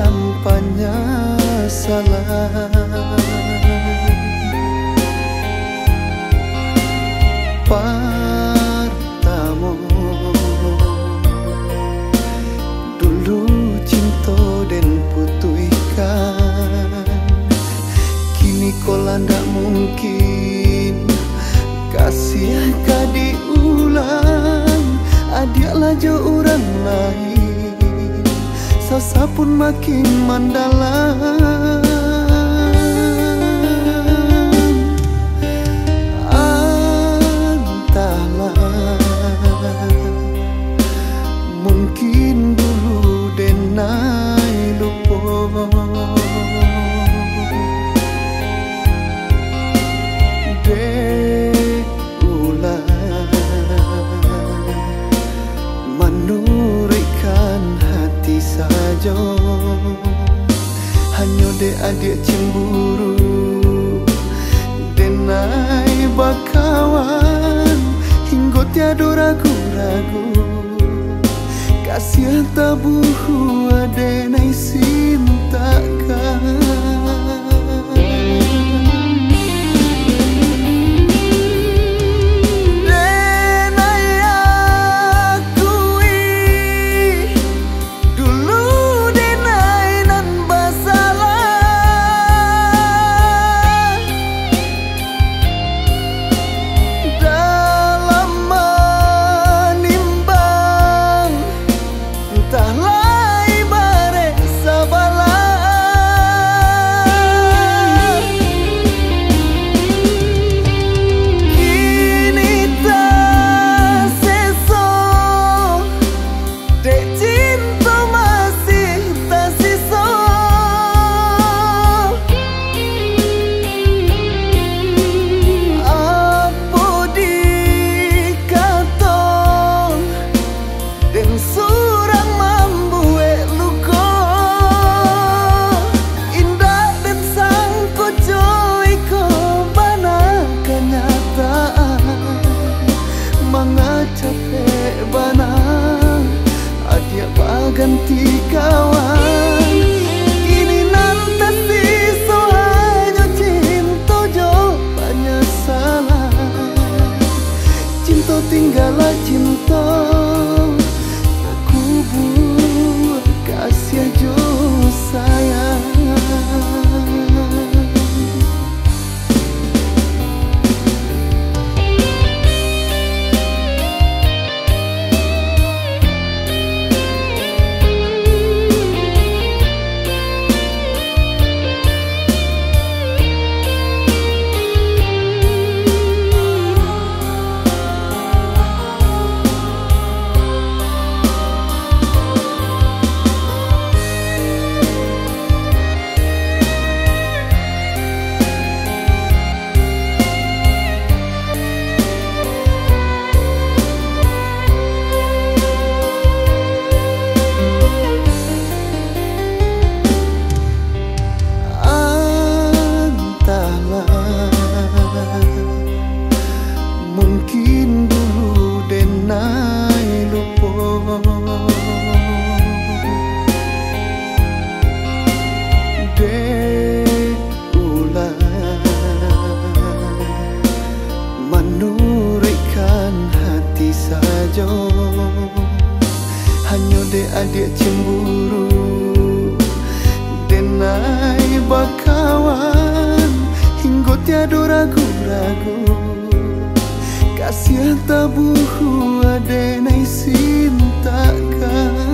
tanpanya salah. Pertama dulu cinta dan putuikan, kini kola ndak mungkin kasih kadi ulang. Adik lajo orang lain, sasa pun makin mandalam. Mungkin dulu denai lupa, de ulang menurikan hati saja. Hanya de adik cemburu denai bakawan, hingga tiada ragu-ragu. Kasih tabuhu adenai sintakan. Ganti kawan, kini nanti sisa hanya cinta jo banyak salah. Cinta tinggallah cinta, aku buat kasih jo sayang. Mungkin dulu denai lupa, de ulang menurikan hati saja. Hanya de adik cemburu denai bakawan, hingga tiada ragu-ragu. Kasih tabuhu adenai sintakan.